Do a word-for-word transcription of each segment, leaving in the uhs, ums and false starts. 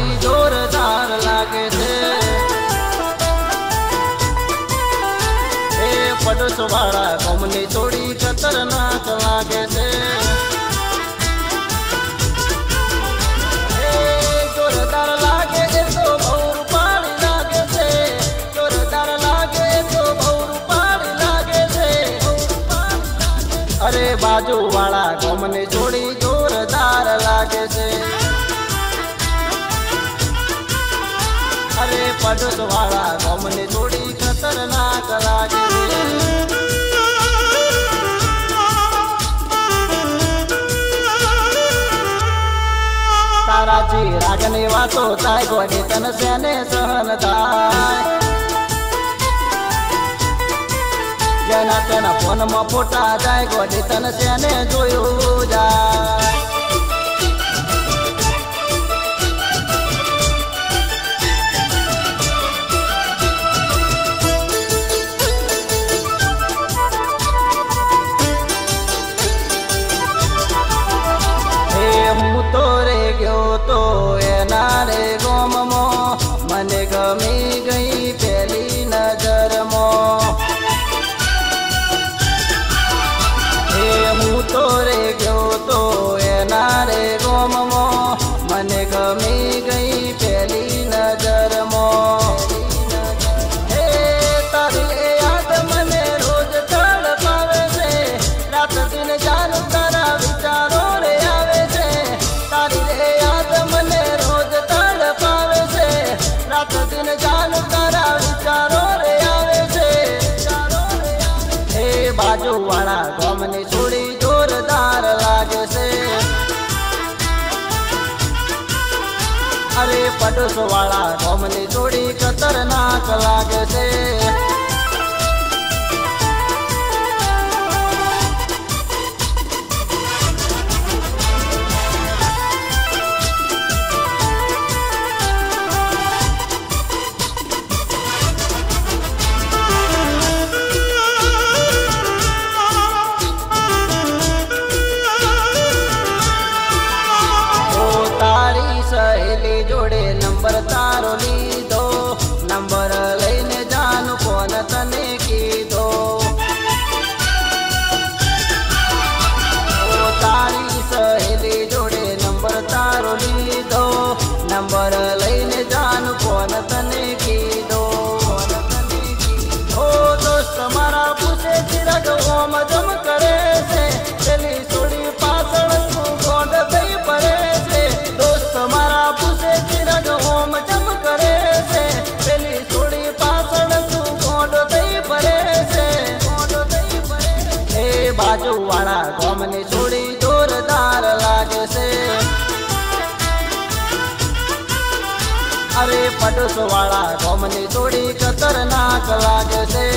छोड़ी जोरदार लागे छे। ए पड़ोस वाला गामनी छोड़ी खतरनाक लागे छे। ए जोरदार लागे ए तो बहु रूपाળી लागे छे। जोरदार लागे तो बहु रूपाળી लागे छे। अरे बाजू वाला गामनी छोड़ी जोरदार लागे छे। अरे पड़ोस वाला गामनी छोड़ी खतरनाक लागे छे। तारा जी रागनी वातो थाय गोडी तन सेने सहन थाय। जेना तेना फोन में फोटा जाय गोडी तन सेने जोयू जाय। तो एना रे गोम मो मने गमी गई पहली नजर मो। हे हूँ तो रे गयो तो एना रे गोम मो मने गमी गई पहली नजर मो। हे तारी याद मने रोज तड़पावे छे। रात दिन जानू तारा विचारो रे आवे छे। तारी रे याद मने रोज तड़पावे छे। रात दिन जानू तारा विचारो रे आवे छे। हे बाजू वाला गामनी छोड़ी जोरदार लागे छे। अरे पड़ोस वाला गामनी छोड़ी खतरनाक लागे छे। सहेली जोड़े नंबर तारो लीधो। नंबर लईने जानू कोन तने कीधो। ओ तारी सहेली जोड़े नंबर तारो लीधो। नंबर लईने जानू कोन तने कीधो। ओ दोस्त मारा पूछे चिराग ओम जम करे छे। पेली छोड़ी पाछळ तू गोंड थई पड़े छे। दोस्त मारा पूछे चिराग ओम जम करे छे। पेली छोड़ी पाछळ तू गोंड थई पड़े छे। ए बाजू वाला गामनी छोड़ी जोरदार लागे छे। अरे पड़ोस वाला गामनी छोड़ी खतरनाक लागे छे।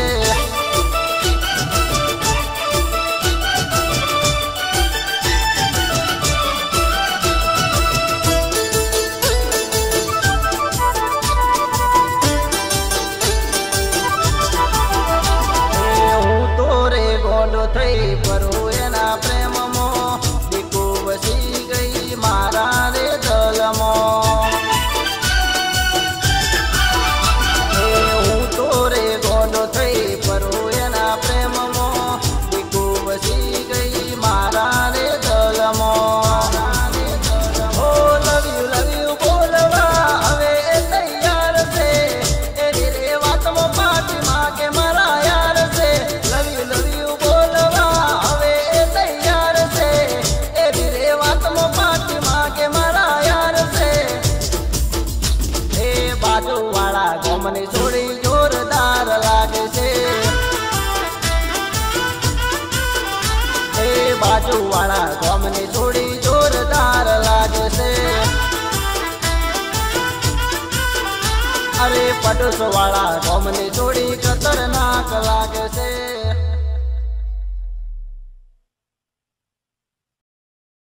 थई परो एना प्रेम मो दीकू वसी गई मारा रे दल मो। हूँ तोरे गोंडो थई परो एना प्रेम मो दीकू वसी गई मारा रे दल मो। ओ लव यू लव यू बोलवा हवे तैयार छे। एनी रे वात मो पाटी मागे मारा यार छे। लव यू लव यू गामनी छोड़ी जोरदार लागे छे। ए बाजू वाला गामनी छोड़ी जोरदार लागे छे। अरे पड़ोस वाला गामनी छोड़ी खतरनाक